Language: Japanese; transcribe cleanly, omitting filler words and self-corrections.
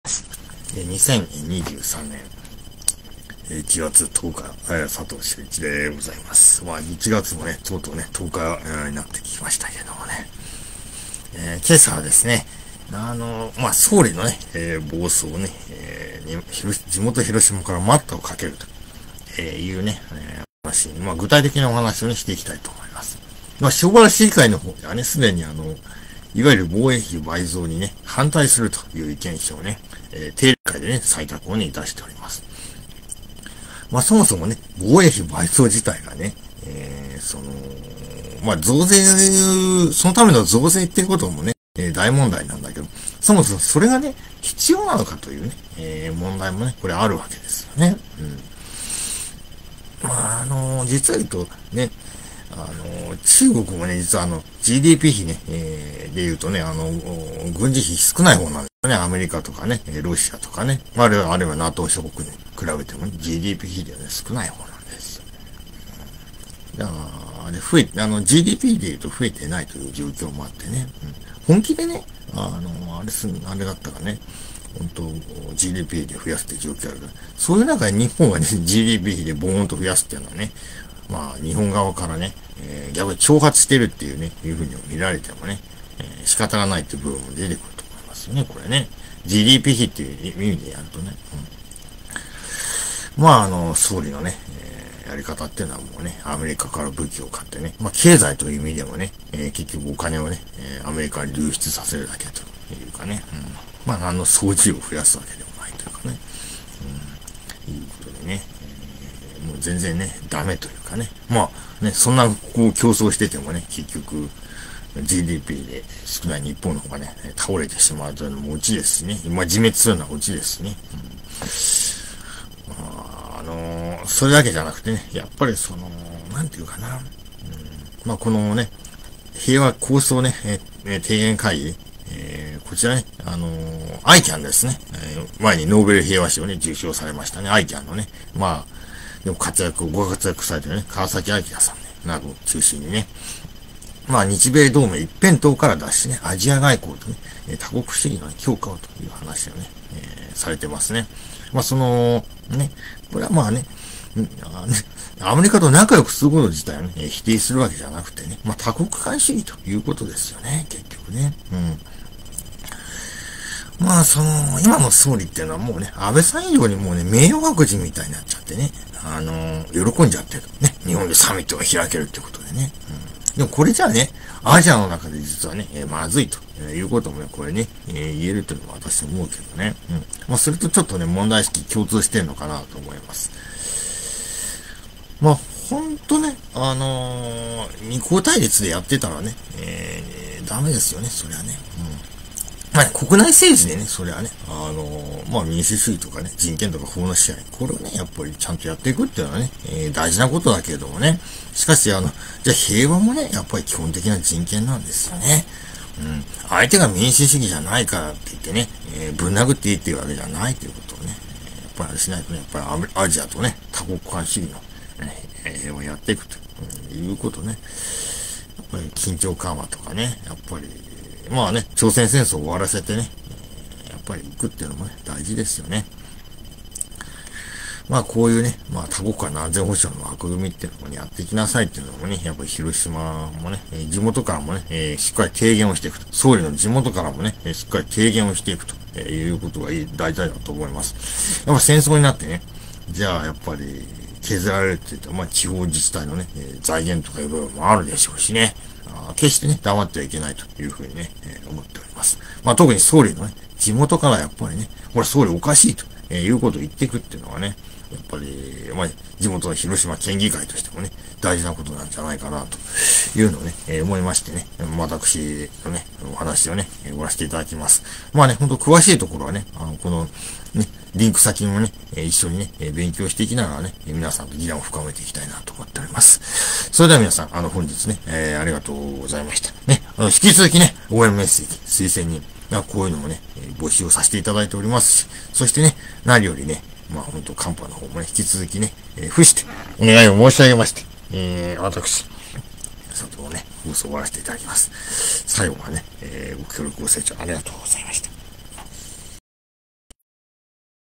2023年1月10日、佐藤修一でございます。まあ1月もね、とうとうね、10日になってきましたけどもね。今朝はですね、総理のね、暴走ね、地元広島から待ったをかけるというね、話に、具体的なお話をね、していきたいと思います。塩原市議会の方ではね、すでにいわゆる防衛費倍増にね、反対するという意見書をね、定例会でね、採択をね、出しております。そもそもね、防衛費倍増自体がね、増税、そのための増税っていうこともね、大問題なんだけど、そもそもそれがね、必要なのかというね、問題もね、これあるわけですよね。実は言うとね、中国もね、実はGDP 比ね、で言うとね、軍事費少ない方なんですよね。アメリカとかね、ロシアとかね、あるいは NATO 諸国に比べてもね、GDP 比ではね、少ない方なんですよ。だから、GDP で言うと増えてないという状況もあってね、本気でね、あれだったかね、本当 GDP で増やすって状況あるから、そういう中で日本がね、GDP 比でボーンと増やすっていうのはね、日本側からね、逆に挑発してるっていうね、いうふうに見られてもね、仕方がないっていう部分も出てくると思いますよね、これね。GDP 比っていう意味でやるとね。総理のね、やり方っていうのはもうね、アメリカから武器を買ってね、経済という意味でもね、結局お金をね、アメリカに流出させるだけというかね、掃除を増やすわけでもないというかね、いうことでね、もう全然ね、ダメというかね。そんなこう競争しててもね、結局 GDP で少ない日本の方がね、倒れてしまうというのもオチですしね。自滅するのはオチですしね。それだけじゃなくてね、やっぱりなんていうかな。このね、平和構想ね、提言会議、こちらね、ICAN ですね。前にノーベル平和賞をね、受賞されましたね。ICAN のね。でもご活躍されてるね、川崎明さんね、などを中心にね、日米同盟一辺倒から脱しね、アジア外交とね、多国主義の強化をという話をね、されてますね。これはアメリカと仲良くすること自体をね、否定するわけじゃなくてね、多国間主義ということですよね、結局ね。今の総理っていうのはもうね、安倍さん以上にもうね、名誉白人みたいになっちゃってね、喜んじゃってる。ね、日本でサミットが開けるってことでね。でもこれじゃあね、アジアの中で実はね、まずいということもね、これね、言えるというのは私は思うけどね。それとちょっとね、問題意識共通してるのかなと思います。ほんとね、二項対立でやってたらね、ダメですよね、そりゃね。国内政治でね、それはね、民主主義とかね、人権とか法の支配、これをね、やっぱりちゃんとやっていくっていうのはね、大事なことだけれどもね、しかし、じゃあ平和もね、やっぱり基本的な人権なんですよね。相手が民主主義じゃないからって言ってね、ぶん殴っていいっていうわけじゃないということをね、やっぱりあれしないとね、やっぱりアジアとね、多国間主義の、平和をやっていくということね、やっぱり緊張緩和とかね、やっぱり、朝鮮戦争を終わらせてね、やっぱり行くっていうのもね、大事ですよね。こういうね、多国間の安全保障の枠組みっていうのもね、やっていきなさいっていうのもね、やっぱり広島もね、地元からもね、しっかり提言をしていくと。総理の地元からもね、しっかり提言をしていくということが大事だと思います。やっぱ戦争になってね、じゃあやっぱり削られるって言ったら、地方自治体のね、財源とかいう部分もあるでしょうしね。決してね、黙ってはいけないというふうにね、思っております。特に総理のね、地元からやっぱりね、これ総理おかしいということを言っていくっていうのはね、やっぱり、地元の広島県議会としてもね、大事なことなんじゃないかなというのをね、思いましてね、私のね、お話をね、終わらせていただきます。本当詳しいところはね、この、ね、リンク先もね、一緒にね、勉強していきながらね、皆さんと議論を深めていきたいなと思っております。それでは皆さん、本日ね、ありがとうございました。ね、引き続きね、応援メッセージ、推薦人、こういうのもね、募集をさせていただいておりますし、そしてね、何よりね、本当カンパの方もね、引き続きね、付して、お願いを申し上げまして、私、佐藤をね、放送を終わらせていただきます。最後までね、ご協力ご清聴ありがとうございました。